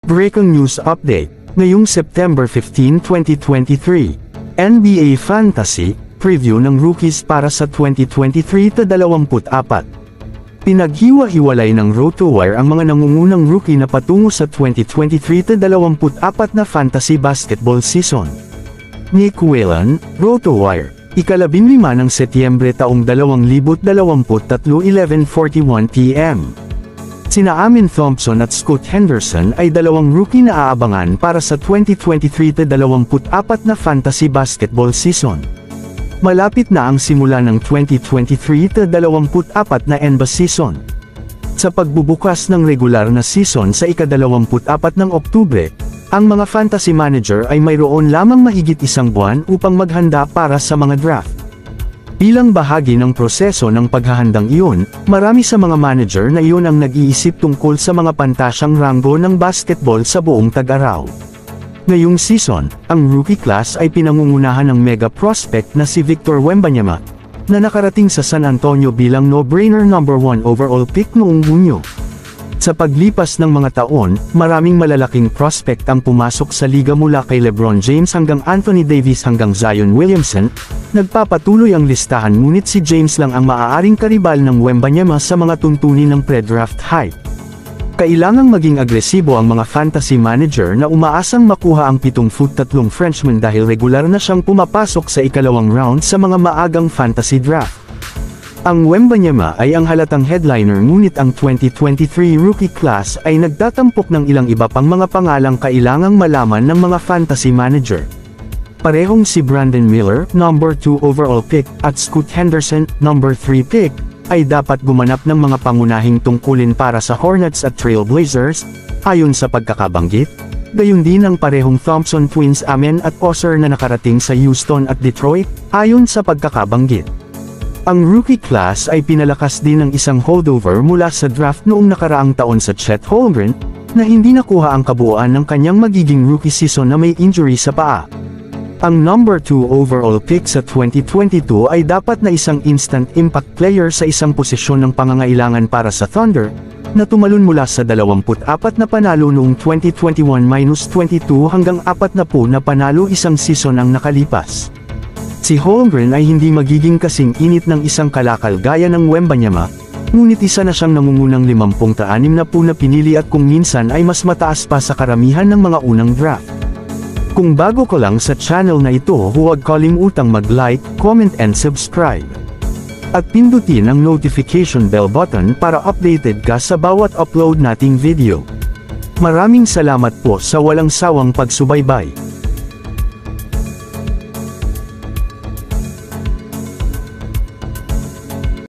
Breaking news update, ngayong September 15, 2023. NBA Fantasy, preview ng rookies para sa 2023-24. Pinaghiwa-hiwalay ng RotoWire ang mga nangungunang rookie na patungo sa 2023-24 na fantasy basketball season. Nick Whelan, RotoWire, ika-15 ng Setyembre taong 2023, 11:41 p.m. Sina Amin Thompson at Scoot Henderson ay dalawang rookie na aabangan para sa 2023-24 na fantasy basketball season. Malapit na ang simula ng 2023-24 na NBA season. Sa pagbubukas ng regular na season sa ika-24 ng Oktubre, ang mga fantasy manager ay mayroon lamang mahigit isang buwan upang maghanda para sa mga draft. Bilang bahagi ng proseso ng paghahandang iyon, marami sa mga manager na iyon ang nag-iisip tungkol sa mga pantasyang ranggo ng basketball sa buong tag-araw. Ngayong season, ang rookie class ay pinangungunahan ng mega prospect na si Victor Wembanyama, na nakarating sa San Antonio bilang no-brainer number 1 overall pick noong Hunyo. Sa paglipas ng mga taon, maraming malalaking prospect ang pumasok sa liga mula kay LeBron James hanggang Anthony Davis hanggang Zion Williamson. Nagpapatuloy ang listahan ngunit si James lang ang maaaring karibal ng Wembanyama sa mga tuntunin ng pre-draft hype. Kailangang maging agresibo ang mga fantasy manager na umaasang makuha ang 7'3" Frenchman dahil regular na siyang pumapasok sa ikalawang round sa mga maagang fantasy draft. Ang Wembanyama ay ang halatang headliner ngunit ang 2023 rookie class ay nagtatampok ng ilang iba pang mga pangalang kailangang malaman ng mga fantasy manager. Parehong si Brandon Miller, number 2 overall pick, at Scoot Henderson, number 3 pick, ay dapat gumanap ng mga pangunahing tungkulin para sa Hornets at Trail Blazers, ayon sa pagkakabanggit. Gayon din ang parehong Thompson twins Amen at Osser na nakarating sa Houston at Detroit, ayon sa pagkakabanggit. Ang rookie class ay pinalakas din ng isang holdover mula sa draft noong nakaraang taon sa Chet Holmgren, na hindi nakuha ang kabuuan ng kanyang magiging rookie season na may injury sa paa. Ang number 2 overall pick sa 2022 ay dapat na isang instant impact player sa isang posisyon ng pangangailangan para sa Thunder, na tumalon mula sa 24 na panalo noong 2021-22 hanggang 40 na panalo isang season ang nakalipas. Si Holmgren ay hindi magiging kasing init ng isang kalakal gaya ng Wembanyama, ngunit isa na siyang nangungunang 50-60 na pinili at kung minsan ay mas mataas pa sa karamihan ng mga unang draft. Kung bago ka lang sa channel na ito, huwag kalimutang mag-like, comment and subscribe. At pindutin ang notification bell button para updated ka sa bawat upload nating video. Maraming salamat po sa walang sawang pagsubaybay.